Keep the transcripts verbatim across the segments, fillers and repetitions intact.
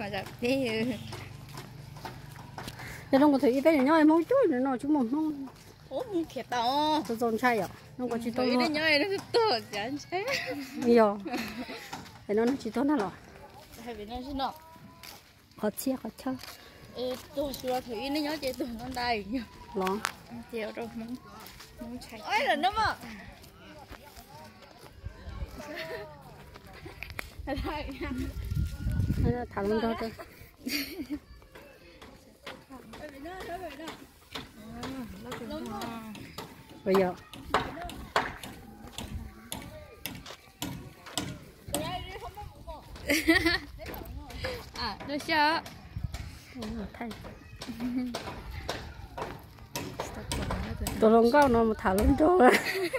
gặp đi giờ nó có thấy bé nhỏ em không chút nữa nó chúng mình không ốm thiệt tao tôi dồn chay à nó có chỉ tôi nó nhỏ nó to chán chết nhiều thì nó chỉ tôi nó rồi hay vì nó chứ nó khó chia khó chơi tôi xưa thủy nó nhỏ chơi tôi nó đầy nhá lo chiều rồi muốn muốn chạy ấy là nó mà thả lên đó thôi bây giờ à nó sợ thay tôi không có nó mà thả lên đó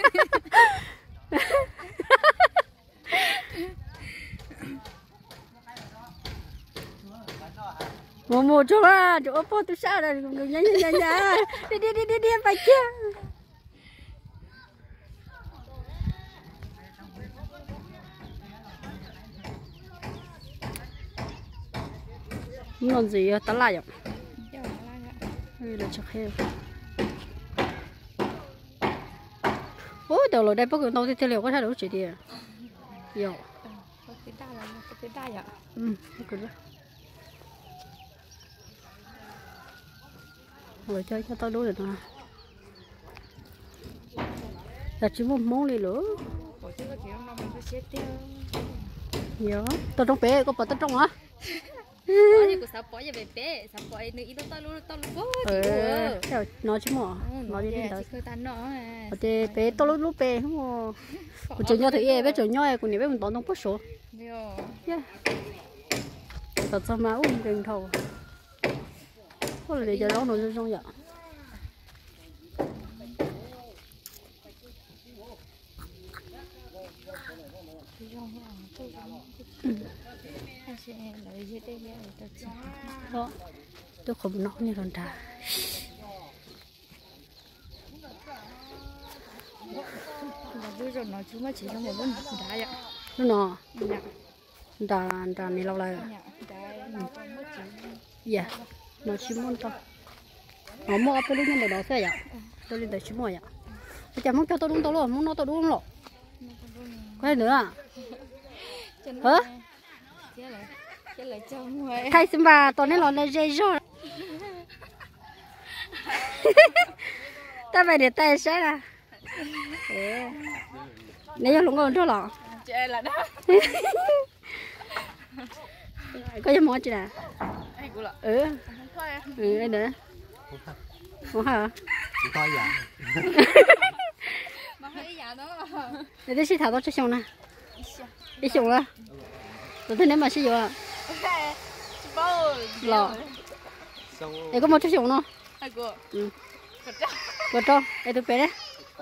một một chỗ à chỗ phố tôi sao đây nhá nhá nhá nhá đi đi đi đi đi phải chưa món gì tao lại ạ đây là chắc heo ôi đầu rồi đây bác người đâu thì liệu có thay đổi chỉ đi à nhiều cái đa là cái đa vậy ừ cái đó rồi chơi cho tao đối được mà là chỉ một món đi nữa nhiều tao trong bé có bỏ tao trong hả có gì của sao bỏ về bé sao bỏ nữa ít tao luôn tao luôn ừ nó chứ mà nó đi đến đó ở đây bé tao lúc lúc bé không mà của trường nhau thì em bé trường nhau của nhiều bé mình tao không có số thật sao mà uống đừng thầu có là để cho nó nổi trong vậy đó tôi không nói như con trà bây giờ nói chúng mà chỉ trong một vấn đá vậy nó nọ đà đà này lâu lại dạ nó chỉ muốn to nó mua cái lúc này đó thế vậy tôi lên đây chỉ mua vậy bây giờ muốn cho tôi đúng tôi luôn muốn nó tôi đúng luôn cái nữa à hả thay xem bà tôi nên lo lên dây rồi ta phải để tay sẽ là nếu lúc ngon cho lọ chơi là đó có gì mua chị nè ừ ừ đây nữa không hả coi vậy mà thấy giả đó để đi xí thảo đó cho xong nè đi xong rồi tôi thấy nếu mà xí rồi lọ để có một chút xong nó ừ có cho để tôi bé đấy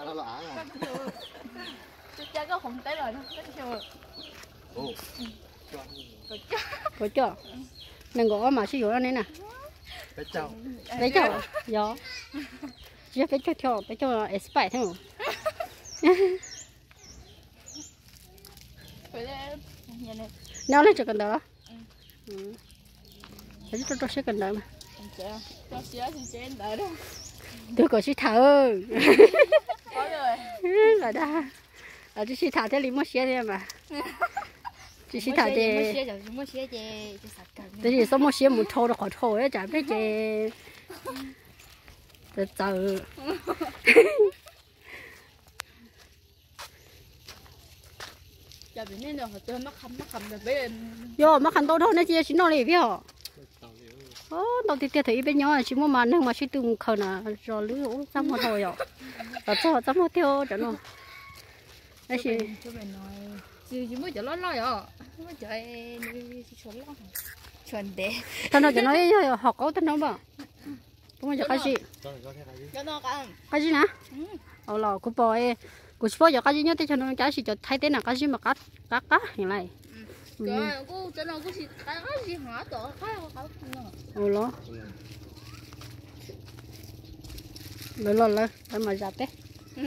chơi có không tới rồi đó có cho nên có mà xí rồi này nè bé cháu bé cháu gió chỉ bé cháu theo bé cháu expert thôi nó lên cho cần đó đấy cho cho sẽ cần đó mà cho xía thì chế đỡ đó tôi có xí thở có rồi là đó ở chỉ xí thở thế liền mất xía thế mà chỉ xí thở thế thế thì số mất xía một thâu nó khỏi thâu ấy chả biết gì từ từ giờ bên này nó tôi mắc khăm mắc khăm rồi bên yo mắc khăm đâu đâu nó chỉ xin nó liền biết hả ô đầu tiên thấy bên nhau chỉ muốn mà nhưng mà chỉ từng khờ nè rồi lưỡi ủ xong một thôi rồi và cho xong một theo cho nó đấy chị cho mình nói chỉ chỉ mới cho nó lo rồi mới chơi chuẩn lo chuẩn để thằng nó cho nó học có thằng nó bảo không có cái gì cho nó cả cái gì nè ờ là cô bò cô bò giờ cái gì nhá thì cho nó cái gì cho thay tên là cái gì mà cắt cắt cắt như này cái cô cho nó cái gì cái gì hả tổ cái cái ừ lo rồi lo lo để mà giặt đấy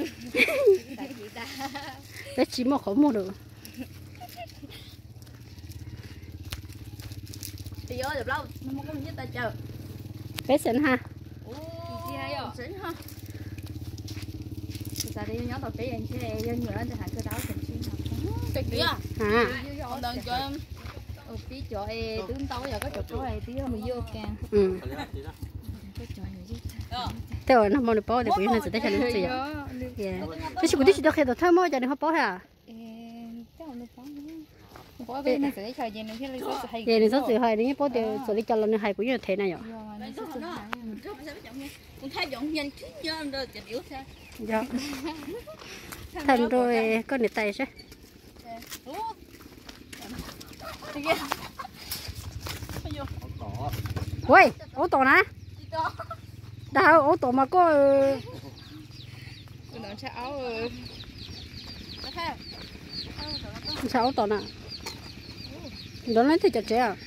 cái chỉ mà không mua được thì giờ được lâu nó không có gì ta chờ bé xịn ha gì hay à xịn ha giờ đi nhớ tao bé anh chứ dân người anhจะหาcái đó xịn xịn được chưa à còn đang cho em ở phía chỗ tướng tao giờ có chỗ chỗ này tí mà vô càng ừ cái chỗ này chứ thế rồi nó mua được bao để quý nó sẽ thấy nó gì vậy thế chỉ có tí chỉ được khi đó thôi mua cho nên họ bao hả vậy nên số sự hay đấy bao để xử lý cho lần hay cũng như thế này rồi dạ thành rồi có nét tay chứ ôi ô tô nè đâu ô tô mà có sao ô tô nè đó lấy thì chặt chẽ à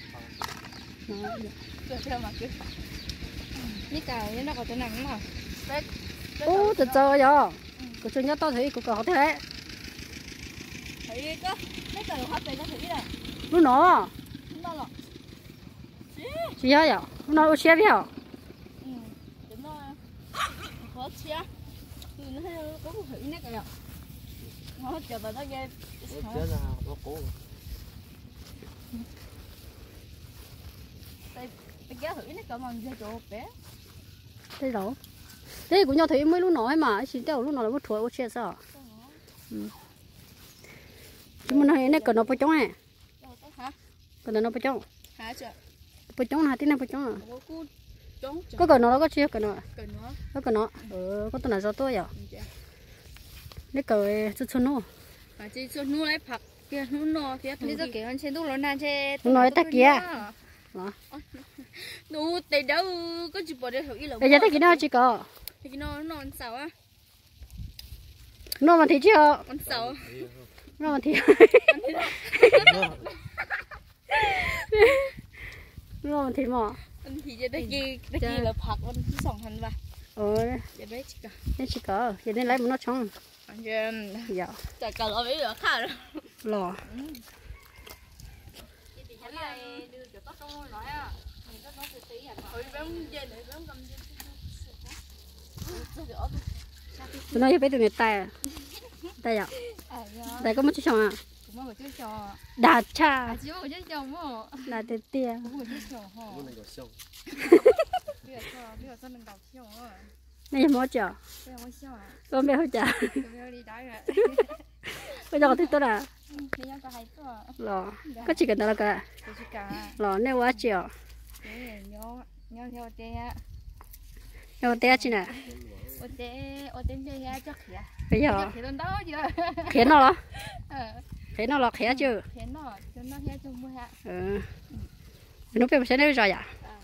nó còn chỗ nặng mà ô từ giờ giờ cái chuyện nhớ tao thấy cũng có thế thấy có mấy cái hoa tươi nó thấy này lúc nó nó là chị nhớ vậy lúc nó xe đi hả ừ nó khó xe nó thấy có một thủy nét rồi nó chờ vào nó ghê chết là nó cố đây cái thủy nó cầm bằng dây chỗ bé thế đâu thế cũng nhau thấy mấy lúc nói mà chỉ đâu lúc nào là một tuổi một xe sao chúng mình nói này cần nó phải chống này cần nó phải chống hả chưa phải chống là tí nào phải chống à chống có cần nó có chưa cần nó cần nó có cần nó ờ có tuần nào do tôi à đấy cởi chút chút nữa à chỉ chút nữa lấy phật kia nữa nó kia bây giờ kiểu anh xem lúc nó nan che nói ta kia đó nó tại đâu có chụp vào đây thử là bây giờ ta kia nó chỉ có thì nó nó ăn sầu á nó mà thì chưa ăn sầu nó mà thì nó mà thì mà anh thì giờ đây kia đây kia là phật anh chỉ sòng thành và ờ giờ đấy chỉ cả đây chỉ có giờ đây lấy một nó trong anh em dạ chả cần ở bây giờ khác rồi lò tụi nó phải tụi người tay tay à tay có một chút chồng à đà cha đà tê tê này mua chợ con bé hỗ trợ bây giờ có thích tốt à lò có chỉ cần đó là cả lò nếu quá chiều nhau té chứ nè bây giờ khé nó lo khé nó lo khé chưa ừ nó phải sẽ nói rồi à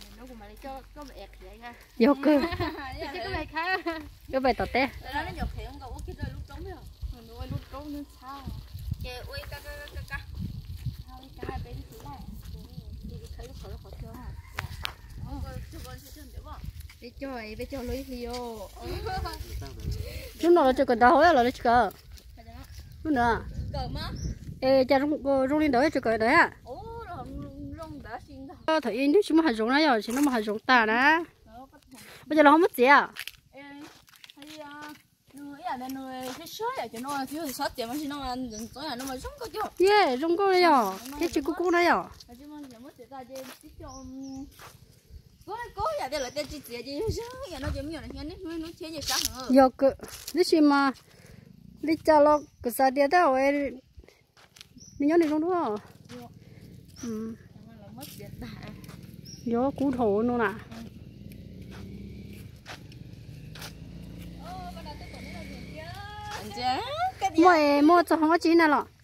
vô cơ cái bài tọt té để cho ấy để cho lấy liều lúc nào cho cần đào là nó chỉ có lúc nào ê cha rong rong lên đấy cho cởi đấy à thấy nếu chúng mà dùng nó rồi thì nó mà dùng ta nè bây giờ nó không mất gì à yeah rong có đấy à cái chị cô đấy à giờ cứ nếu như mà đi cho nó cái sao đi đâu ấy đi nhớ đi không đúng không ừ gió cú thổ luôn à mua mua cho không có chín này lọ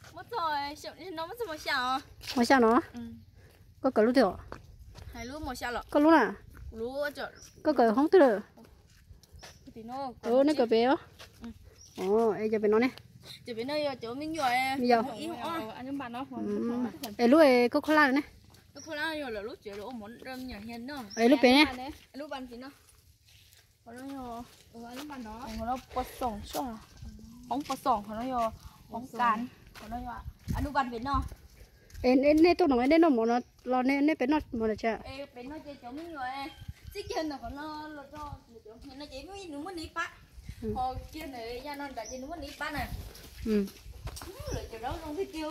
mua sao nó có cả lúc tiểu có lúc à có cả không được ừ nó cả bé ồ ấy giờ bé nó này chỉ bên đây chỗ mình rồi bây giờ anh bạn nó ấy lúc ấy có khoai lang này lúc khoai lang là lúc chỉ lúc muốn đâm nhỏ hiền nữa ấy lúc bé này lúc bạn thì nó còn nó nhỏ lúc bạn đó nó có sòng sao không có sòng nó nhỏ không cán nó nhỏ anh lúc bạn biết nó em em này tôi nói đây nó muốn nó lo nên nên bé nó mà là chưa ê bé nó chơi chỗ mấy người chứ kia nào còn nó lo cho nó chỉ mới nó mới đi bắt hồi kia này ra nó đã chỉ nó mới đi bắt này ừ rồi chỗ đó không thấy kêu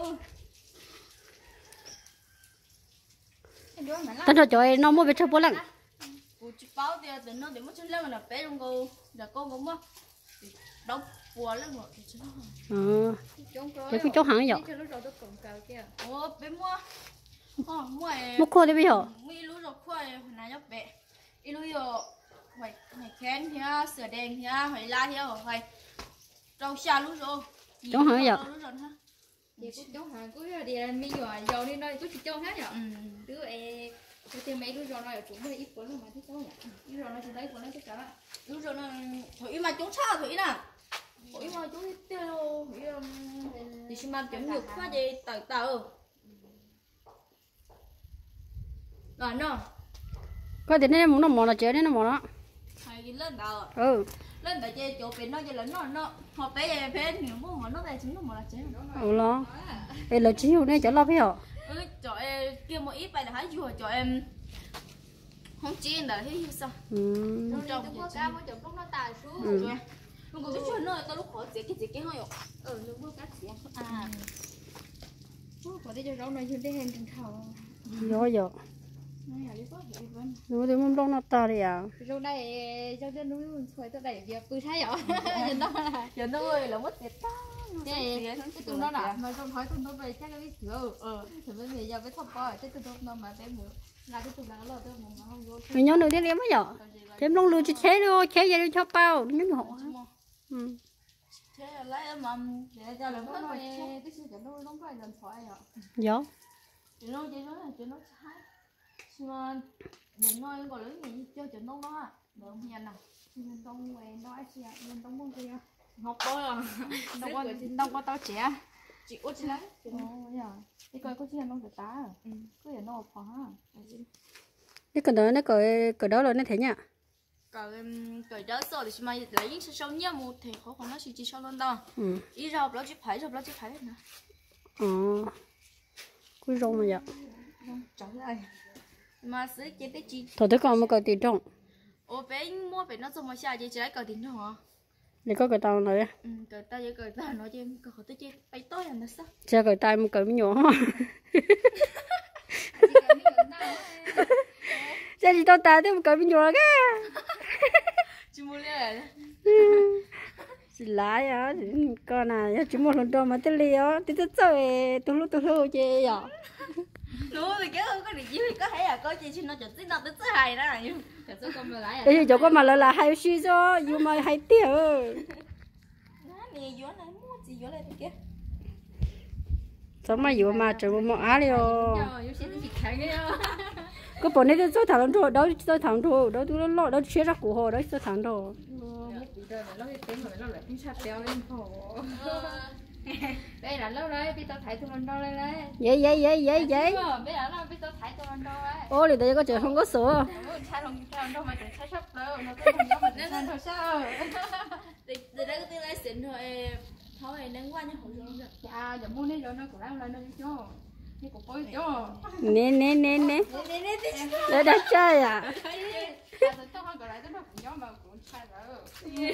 tao cho cho nó mua về cho bố lăng cô chỉ báo thì để nó để mất chân lăng là bé trong cô là cô cũng mất đóng bùa lắm rồi thì nó ờ để cái chỗ hàng vậy ủa bé mua ờ mua mua khô đi bây giờ mua lúa rồi khoai này nhóc bé ít lúa rồi phải phải kén thì á sữa đen thì á phải la thì á phải rau xa lúa rồi chỗ hàng vậy thì cũng chỗ hàng cứ đi mình nhỏ giàu đi nơi cứ chỉ chỗ hết nhở đứa em cái tiền mấy đứa rồi nó chúng hơi ít cuốn mà thích chỗ nhở ít rồi nó chỉ lấy cuốn nó thích cả lúa rồi nó thủy mà chúng sao thủy nè thủy mà chúng tiêu thủy thì xin mà chúng được quá gì từ từ rồi nó có thể nên muốn nó mò là chơi nên nó mò nó hay lên đầu ừ lên tại chơi chỗ bên nó chơi lớn nó nó họ bé về bé nhiều mua họ nó về chúng nó mà là chơi ừ lo đây là chiếu này cho lo bây giờ ừ chỗ em kia một ít bài là hái vừa chỗ em không chiên là thấy sao ừ trong có cá với chồng lúc nó tài xuống ừ lúc có cái chuyện nó tao lúc khó dễ cái gì cái hơi ừ lúc có cá xỉa à có đi cho rau này trên đây hình trên thầu gió gió nó thì muốn đông nó to đi à rau này cho đến núi xoay tới đây giờ bự thái rồi nhìn đó là giờ nó ơi là mất tiền ta cái cái tụi nó là mà không hỏi tụi nó về chắc cái biết sửa ờ thì bây giờ với thằng coi cái tụi nó mà bé mượn là cái tụi nó lo tôi mà không vô mình nhớ được đến em bây giờ thêm đông lưu chỉ thế thôi thế giờ cho bao nhớ hộ ừ thế là lấy mà để cho là nó nói cái sự nó nó phải làm thoại rồi gió chị nói chị nói là chị nói sai nhưng mà đừng nói gọi lớn gì cho chị nói nó được không nhanh nào mình không về nói gì mình không muốn kia học bơi à đâu có đâu có tao trẻ chị út chị lấy ồ giờ cái coi có chuyện nó được tá cứ để nó phá cái cần đó nó cởi cởi đó rồi nó thế nhá cởi cởi đó rồi thì mà lấy những sự sống nhá một thì khó khăn nó chỉ chỉ sau lần đó ừ ý ra đó chỉ phải rồi đó chỉ phải nữa ờ cứ rong mà vậy chẳng rồi mà xử chế cái gì thôi tới còn một cái tiền trong ô bé mua bé nó xong mà xa chị chỉ lấy cởi tiền thôi hả để có cái tàu này ừ cởi tay với cởi tay nói cho em cởi tới chơi bay tối là nó sao chưa cởi tay một cởi mới nhỏ giờ thì tao tay tới một cởi mới nhỏ cái chị mua lên chỉ lái á con này chỉ một lần đầu mà tới liều tới tới chơi tôi lúc tôi lúc chơi à đúng thì cái không có gì thì có thể là có chị xin nó chụp tí nào tới thứ hai đó là nhưng thật sự không lại à bây giờ chỗ có mà là là hai suy cho dù mà hai tiêu nè vô này mua gì vô này kia sao mà dù mà trời mà á liều rồi sẽ đi kháng cái có bọn này tôi thằng thôi đó tôi thằng thôi đó tôi lo đó chia ra của họ đó tôi thằng thôi nó cái tiếng rồi nó lại tiếng sạt đeo lên cổ đây là lâu đấy bây giờ thấy tụi mình đâu đây đấy vậy vậy vậy vậy vậy bây giờ nó bây giờ thấy tụi mình đâu đấy ô thì đây có trời không có sữa sai không sai đâu mà sai sắp đâu nó có không nhớ mình nên thôi sao thì từ đây có tiếng lấy xịn thôi thôi đang qua nha hồi rồi dạ giờ mua đi rồi nó cũng đang lên nó cho đi cũng có cho nè nè nè nè nè nè để đã chơi à tôi cho con còn lại tôi nó cũng nhớ mà cũng sai rồi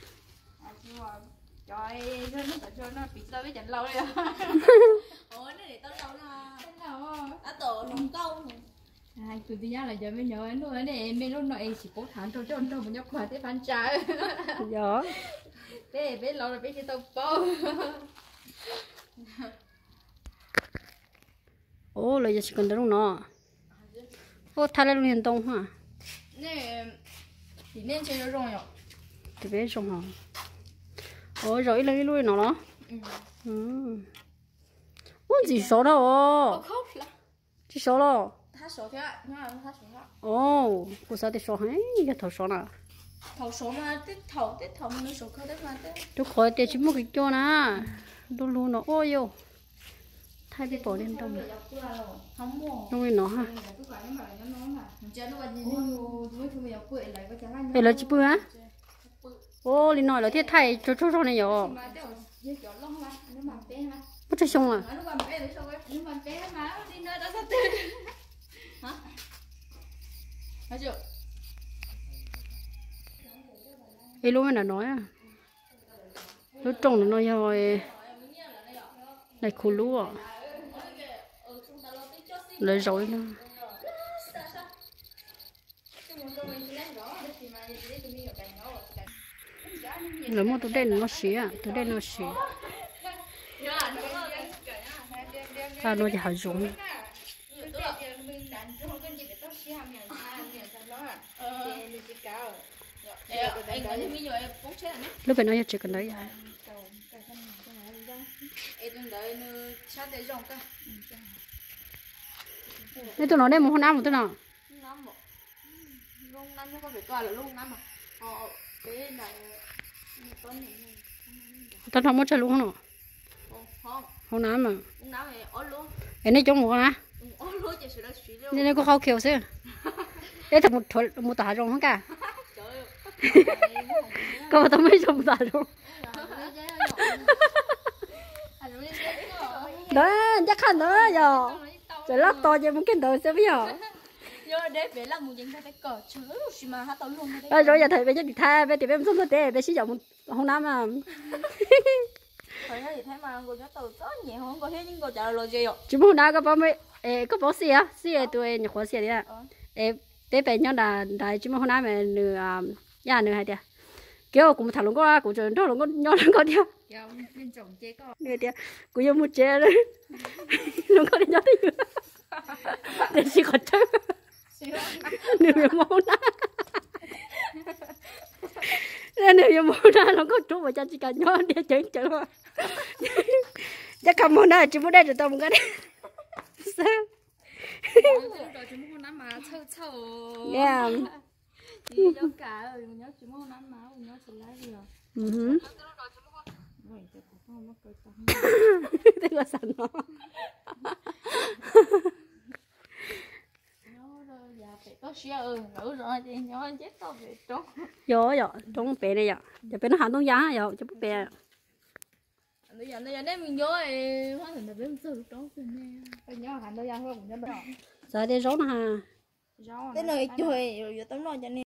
trời nó nó cho nó bị sao với chảnh lâu đi ủa nó để tao lâu nó à đã tổ nồng câu hai tụi tôi nhớ là giờ mới nhớ anh luôn này mình lúc nãy chỉ cố thắng thôi cho anh đâu mà nhóc qua tới phán trái gió bé bé lâu rồi bé chỉ tao bao ô là giờ chỉ cần đâu nó ô thay lại luôn hiện đông ha nè thì nên chơi nó rồi nhở thì bé xong hả ôi rồi lấy lui nó đó ừ ôi gì số đâu khóc là chỉ số đâu thắt số thế ạ nó là thắt số ạ ồ cô sao thì số hay cái thầu số nào thầu số mà tết thầu tết thầu nó số khơi đấy mà tết tôi khỏi tiền chỉ một cái chỗ nè tôi luôn nó ôi yo thay cái bỏ lên trong không mua trong cái nó ha chơi nó còn đây là chỉ bữa á ô linh nói là thiết thay cho cho cho này rồi bất chấp xong à thấy chưa cái lúc mà nói à lúc trồng nó rồi này khô lúa lấy rồi nó lấy một tụi đen nó xía tụi đen nó xía à nó chỉ hạt giống lúc bên nó chỉ cần đấy nên tụi nó đem một hôm năm một tụi nó luôn năm nó có phải coi là luôn năm mà họ cái này tao không muốn chơi luôn nó không hôm năm mà hôm năm thì ớt luôn em nói chung một hả ớt luôn chỉ là suy luôn nên có khâu kiểu xưa để thằng một thuật một tả rồng không cả có mà tao mới dùng tả rồng đó chắc khăn đó giờ trời lót to cho muốn cái đồ sẽ biết giờ giờ để về làm một những cái cờ chứ xí mà hát tao luôn rồi rồi giờ thầy bây giờ đi thay bây giờ em xong rồi để bây sử dụng hôm năm mà thời thì thấy mà người cho tao rất nhiều không có hết những câu trả lời gì ạ chỉ muốn nào có bao mấy có bao xí á xí tụi nhà khoa xí đấy à để bây giờ là đại chỉ muốn hôm năm mà nửa nhà nửa hai đi kiểu cũng thằng luôn có cũng chơi đó luôn có nhỏ luôn có đi nửa đi cũng yêu một chơi đấy luôn có đi nhỏ đi để chỉ có chơi nửa món na nửa món na nó có chút mà cho chỉ cần nhỏ đi chơi chơi mà chắc không món na chỉ muốn đây rồi tao muốn cái đấy sao yeah chỉ cho cả rồi nhớ chỉ muốn nắm máu nhớ sẽ lấy gì rồi mhm thế là sao nó có xe ừ nữ rồi thì nhỏ chết tao về trốn vô rồi trốn bé đây rồi giờ bé nó hàng tông giá rồi cho bé bây giờ bây giờ nếu mình vô thì hóa thành là bên sư trốn bên này bây giờ hàng đâu ra không cũng cho bé giờ đi rốn ha cái nơi chơi rồi tao nói cho nên